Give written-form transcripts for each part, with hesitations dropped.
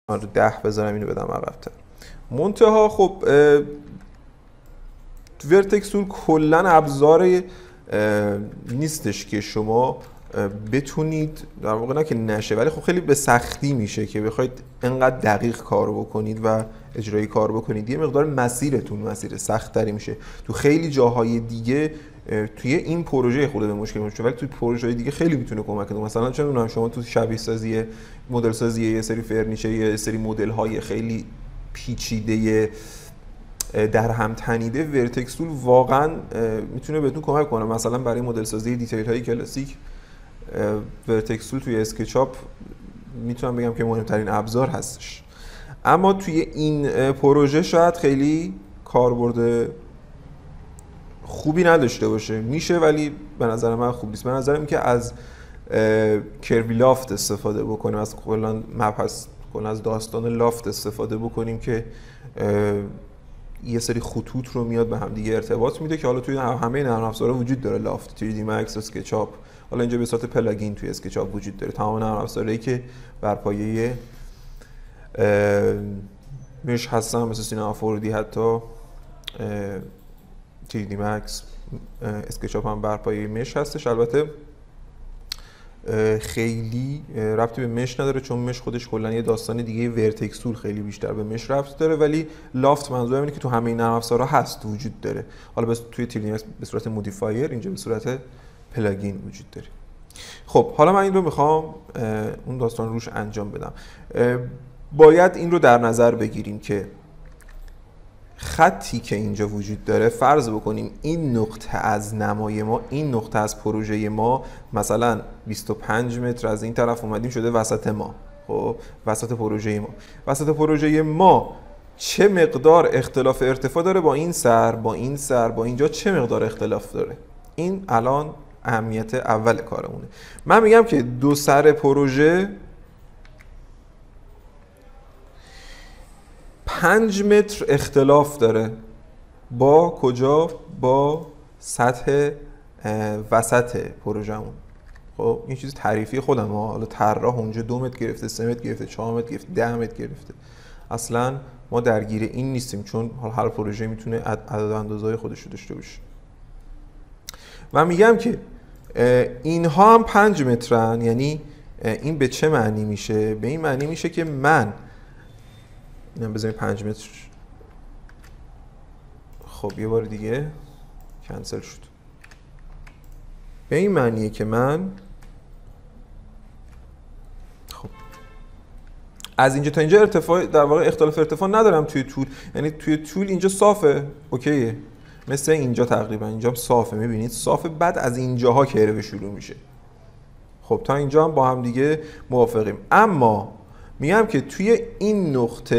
10 بذارم اینو بدم عقب‌تر. منتها خب ورتکس تول کلا ابزار نیستش که شما بتونید در واقع نه که نشه، ولی خب خیلی به سختی میشه که بخواید انقدر دقیق کار بکنید و اجرایی کار بکنید. یه مقدار مسیر سخت‌تری میشه. تو خیلی جاهای دیگه توی این پروژه خود به مشکل میشه، ولی توی پروژه‌های دیگه خیلی میتونه کمک کنه. مثلا چه می‌دونم شما تو شبیه سازی، مدل سازی یه سری فرنیچر، یه سری مدل‌های خیلی پیچیده در هم تنیده، ورتکس تول واقعا میتونه بهتون کمک کنه. مثلا برای مدل سازی دیتیل های کلاسیک ورتکس تول توی اسکچاپ میتونم بگم که مهمترین ابزار هستش. اما توی این پروژه شاید خیلی کاربرد خوبی نداشته باشه. میشه ولی به نظر من خوب نیست. به نظرم که از کروی لافت استفاده بکنیم، از کلا مبحث کلا از داستان لافت استفاده بکنیم که یه سری خطوط رو میاد به هم دیگه ارتباط میده، که حالا توی همه نرم افزارها وجود داره. لافت، 3D Max، اسکچاپ، حالا اینجا به صورت پلاگین توی اسکچاپ وجود داره. تمام نرم افزارهایی که بر پایه مش هستن مثل سینما 4D، حتی 3D Max، اسکچاپ هم بر پایه مش هستش. البته خیلی ربطی به مش نداره، چون مش خودش کلا یه داستان دیگه. ورتکس تول خیلی بیشتر به مش ربط داره، ولی لافت منظورم اینه که تو همه این نرم افزارها هست، وجود داره. حالا بس توی تیلی به صورت مودیفایر، اینجا به صورت پلاگین وجود داره. خب حالا من این رو میخوام اون داستان روش انجام بدم. باید این رو در نظر بگیریم که خطی که اینجا وجود داره، فرض بکنیم این نقطه از نمای ما، این نقطه از پروژه ما مثلا 25 متر از این طرف اومدیم شده وسط ما. خب وسط پروژه ما چه مقدار اختلاف ارتفاع داره با این سر، با این سر، با اینجا چه مقدار اختلاف داره؟ این الان اهمیت اول کارمونه. من میگم که دو سر پروژه 5 متر اختلاف داره با کجا؟ با سطح وسط پروژمون. خب این چیز تعریفی خودم، حالا طراح اونجا 2 متر گرفته، 3 متر گرفته، 4 متر گرفته، 10 متر گرفته. اصلا ما درگیر این نیستیم، چون هر پروژه میتونه عدد و اندازه‌های خودش رو داشته باشه. من میگم که اینها هم 5 مترن. یعنی این به چه معنی میشه؟ به این معنی میشه که من اینم بذاریم 5 متر. خب یه بار دیگه کنسل شد. به این معنیه که من خب از اینجا تا اینجا ارتفاع، در واقع اختلاف ارتفاع ندارم توی طول. یعنی توی طول اینجا صافه، اوکیه، مثل اینجا تقریبا. اینجا صافه، میبینید صافه. بعد از اینجاها کروه شروع میشه. خب تا اینجا هم با هم دیگه موافقیم. اما میگم که توی این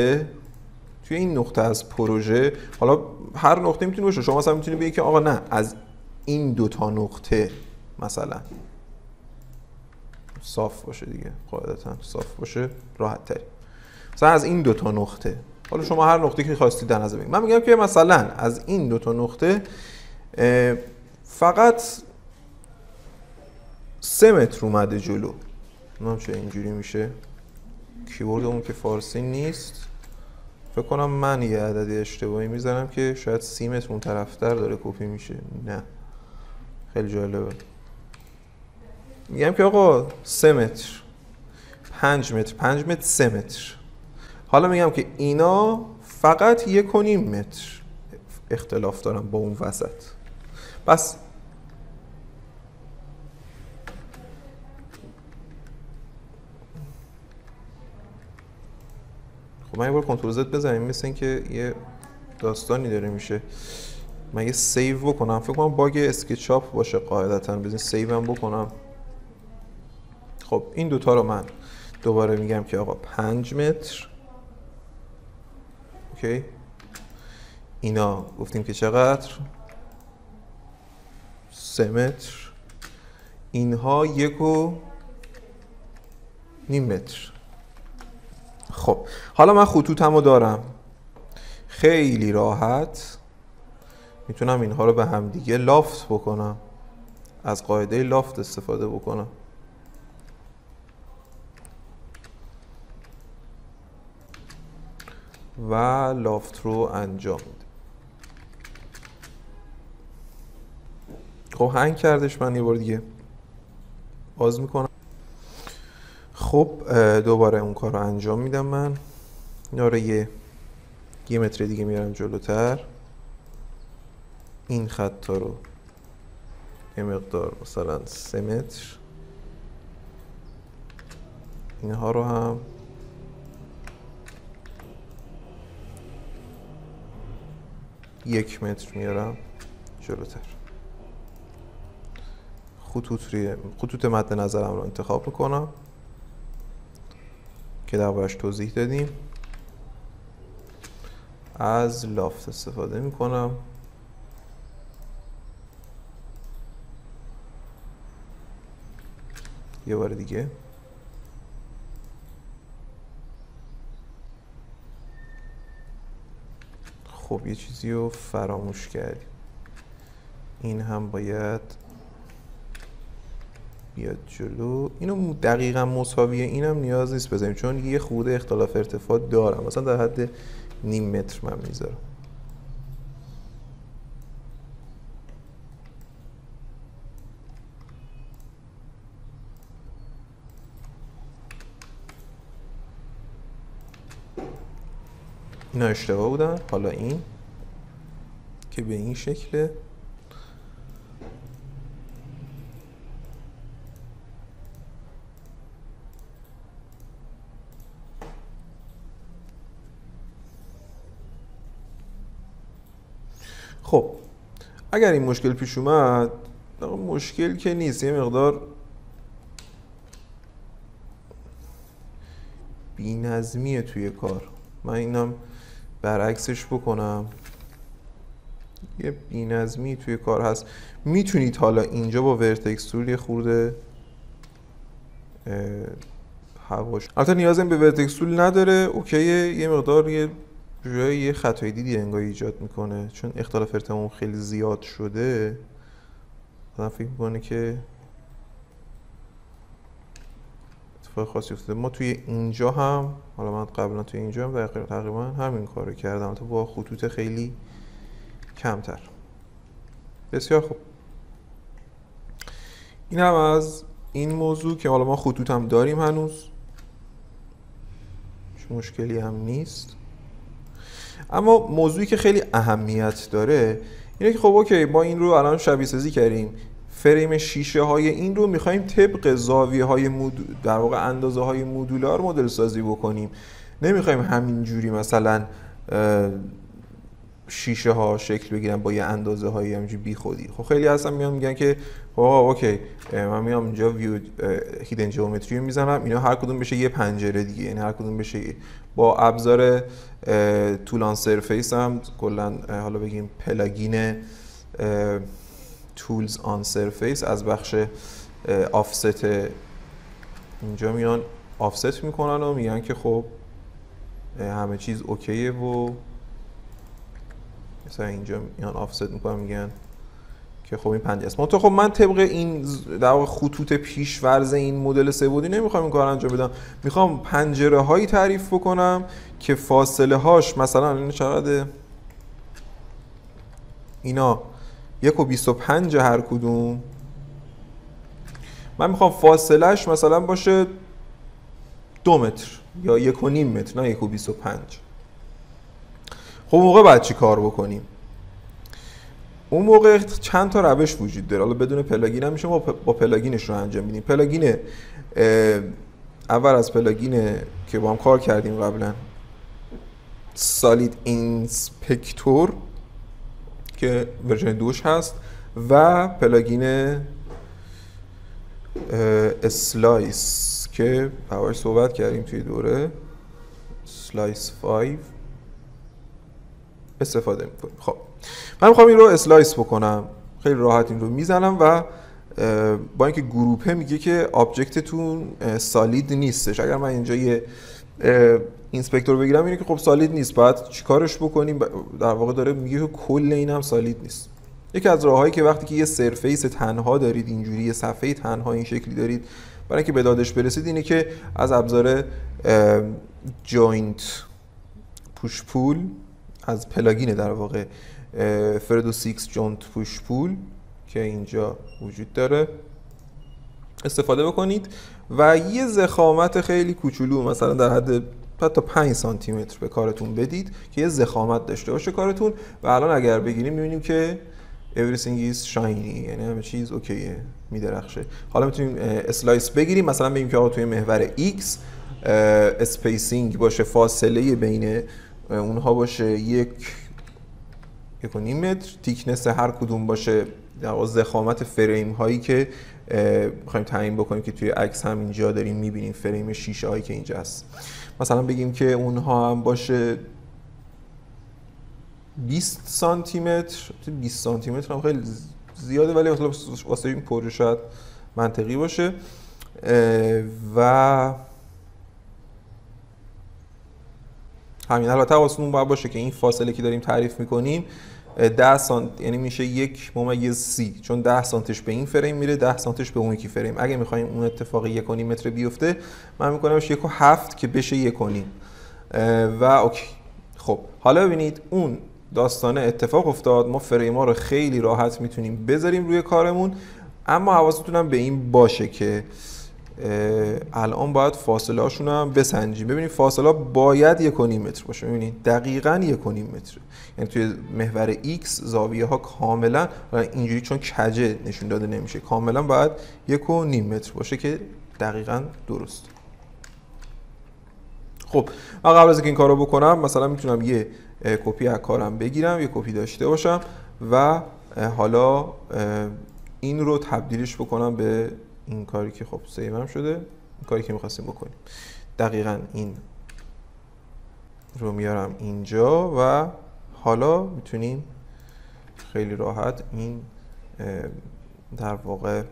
نقطه از پروژه، حالا هر نقطه میتونه باشه. شما مثلا میتونید بگید که آقا نه، از این دو تا نقطه مثلا صاف باشه دیگه، قاعدتا صاف باشه راحت تری. مثلا از این دو تا نقطه، حالا شما هر نقطه که خواستید در نظر بگیرید. من میگم که مثلا از این دو تا نقطه فقط 3 متر اومده جلو. نمیدونم چه اینجوری میشه. کیبوردمون که فارسی نیست، فکر کنم من یه عددی اشتباهی میزنم که شاید 30 متر اون طرفتر داره کپی میشه. نه خیلی جالبه. میگم که آقا 3 متر، 5 متر، 5 متر، 3 متر. حالا میگم که اینا فقط 1.5 متر اختلاف دارن با اون وسط. بس خب من یه بار کنترل زد بزنیم، مثل این که یه داستانی داره میشه. من یه سیو بکنم، فکر کنم باگ اسکچاپ باشه قاعدتا. بزنین سیو هم بکنم. خب این دوتا رو من دوباره میگم که آقا 5 متر، اوکی. اینا گفتیم که چقدر؟ 3 متر. اینها 1.5 متر. خب حالا من خطوطمو دارم، خیلی راحت میتونم اینها رو به هم دیگه لافت بکنم، از قاعده لافت استفاده بکنم. و لافت رو انجام میده. خب هنگ کردش، من یه بار دیگه باز میکنم. خب دوباره اون کار رو انجام میدم. من اینا رو یه متر دیگه میارم جلوتر. این خطا رو یه مقدار مثلا 3 متر، اینها رو هم 1 متر میارم جلوتر. خطوط مد نظرم رو انتخاب میکنم که دربارش توضیح دادیم. از لافت استفاده میکنم. یه بار دیگه. خب یه چیزی رو فراموش کردیم. این هم باید بیاد جلو. اینو دقیقا مساویه اینم نیاز نیست بذاریم، چون یه خورده اختلاف ارتفاع دارم، مثلا در حد 0.5 متر من میذارم. اینا اشتباه بودن. حالا این که به این شکله. خب اگر این مشکل پیش اومد، مشکل که نیست، یه مقدار بی‌نظمیه توی کار. من اینم برعکسش بکنم، یه بی‌نظمی توی کار هست. میتونید حالا اینجا با ورتکس تول یه خورده هواش، البته نیازی به ورتکس تول نداره، اوکیه. یه مقدار یه خطای دیدی انگار ایجاد میکنه، چون اختلاف ارتفاع خیلی زیاد شده. آدم فکر میکنه که اتفاق خاصی افتاده. ما توی اینجا هم، حالا من قبلا توی اینجا هم تقریبا همین کار رو کردم، تو با خطوط خیلی کمتر. بسیار خوب. این هم از این موضوع که حالا ما خطوط هم داریم هنوز، چون مشکلی هم نیست. اما موضوعی که خیلی اهمیت داره اینه که خب اوکی، ما این رو الان شبیه سازی کردیم، فریم شیشه های این رو میخوایم طبق زاویه های در واقع اندازه های مدولار مدل سازی بکنیم. نمیخوایم همین جوری مثلا شیشه ها شکل بگیرن با یه اندازه های همینجوری بی خودی. خب خیلی هستن میان میگن که اوکی من میام اینجا ویو هیدن جیومتری رو میزنم، اینا هر کدوم بشه یه پنجره دیگه، یعنی هر کدوم بشه با ابزار تولان سرفیس هم کلا، حالا بگیم پلاگین تولز آن سرفیس از بخش آفست اینجا میان آفست میکنن و میگن که خب همه چیز اوکیه و مثلا اینجا میان آفست میکنن، میگن که خب این 50 است. خب من طبق این در واقع خطوط پیش‌ورز این مدل سه‌بعدی نمیخوام این کار انجام بدم، میخوام پنجره هایی تعریف بکنم که فاصله هاش مثلا این چقدر، اینا 1.25 هر کدوم، من میخوام فاصلهش مثلا باشه 2 متر یا 1.5 متر، نه 1.25. خب موقع بعد چی کار بکنیم؟ اون موقع چند تا روش وجود داره. حالا بدون پلاگین هم میشه ما با پلاگینش رو انجام میدیم. پلاگین اول از پلاگین که با هم کار کردیم قبلا، سالید اینسپکتور که ورژن 2 هست، و پلاگین اسلایس که باهاش صحبت کردیم توی دوره سلایس 5 استفاده میکنیم. خب من میخوام این رو اسلایس بکنم، خیلی راحت این رو میزنم و با اینکه گروپه میگه که آبجکتتون سالید نیستش. اگر من اینجا یه اینسپکتور بگیرم اینه که خب سالید نیست، باید چیکارش بکنیم؟ در واقع داره میگه که کل این هم سالید نیست. یکی از راههایی که وقتی که یه سرفیس تنها دارید، اینجوری یه صفحه تنها این شکلی دارید، برای اینکه به دادش برسید، اینه که از ابزار جوینت پوش پول از پلاگین در واقع فردو 6 جونت پوش پول که اینجا وجود داره استفاده بکنید و یه ضخامت خیلی کوچولو مثلا در حد حتی 5 سانتی متر به کارتون بدید که یه ضخامت داشته باشه کارتون و الان اگر بگیریم می‌بینیم که everything is shiny، یعنی همه چیز اوکیه، میدرخشه. حالا میتونیم اسلایس بگیریم، مثلا بگیم که آقا توی محور X اسپیسینگ باشه، فاصله بین اونها باشه 1.5 متر، تیکنس هر کدوم باشه در ضخامت فریم هایی که می‌خوایم تعیین بکنیم که توی عکس هم اینجا داریم می‌بینیم فریم شیشه هایی که اینجا هست. مثلا بگیم که اونها هم باشه 20 سانتی متر. 20 سانتی متر هم خیلی زیاده ولی مثلا واسه این پروژه شاید منطقی باشه. و همین. البته حواستون باید باشه که این فاصله که داریم تعریف میکنیم 10 سانت، یعنی میشه 1/30، چون 10 سانتش به این فریم میره، 10 سانتش به اون یکی فریم. اگه میخوایم اون اتفاق 1.5 متر بیفته من میکنمش 1.7 که بشه 1.5 و اوکی. خب حالا ببینید اون داستانه اتفاق افتاد، ما فریما رو خیلی راحت میتونیم بذاریم روی کارمون، اما حواستون هم به این باشه که الان باید فاصله هاشون هم بسنجیم. ببینید فاصله باید 1.5 متر باشه. ببینید دقیقاً 1.5 متر، یعنی توی محور X زاویه ها کاملا اینجوری چون کجه نشون داده نمیشه، کاملا باید 1.5 متر باشه که دقیقاً درست. خب من قبل از اینکه این کارو بکنم مثلا میتونم یه کپی از کارم بگیرم، یه کپی داشته باشم و حالا این رو تبدیلش بکنم به این کاری که خب سیوم شده، این کاری که می‌خواستیم بکنیم. دقیقاً این رو میارم اینجا و حالا میتونیم خیلی راحت این در واقع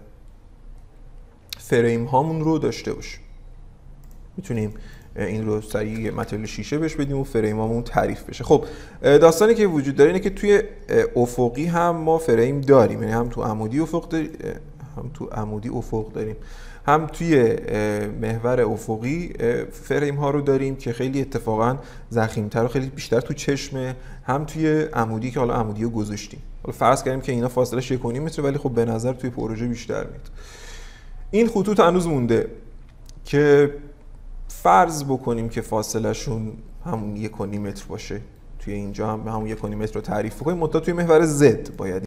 فریم هامون رو داشته باشیم. میتونیم این رو سریع متریال شیشه بهش بدیم و فریمامون تعریف بشه. خب داستانی که وجود داره اینه که توی افقی هم ما فریم داریم، یعنی هم تو عمودی افق داریم، هم توی محور افقی فریم ها رو داریم که خیلی اتفاقا ضخیم‌تر و خیلی بیشتر تو چشمه، هم توی عمودی که حالا عمودی رو گذاشتیم. حالا فرض کردیم که اینا فاصله‌اش 1.5 متر ولی خب به نظر توی پروژه بیشتر میاد. این خطوط هنوز مونده که فرض بکنیم که فاصله شون همون 1.5 متر باشه، توی اینجا هم همون 1.5 متر رو تعریف کنیم، منتها توی محور Z باید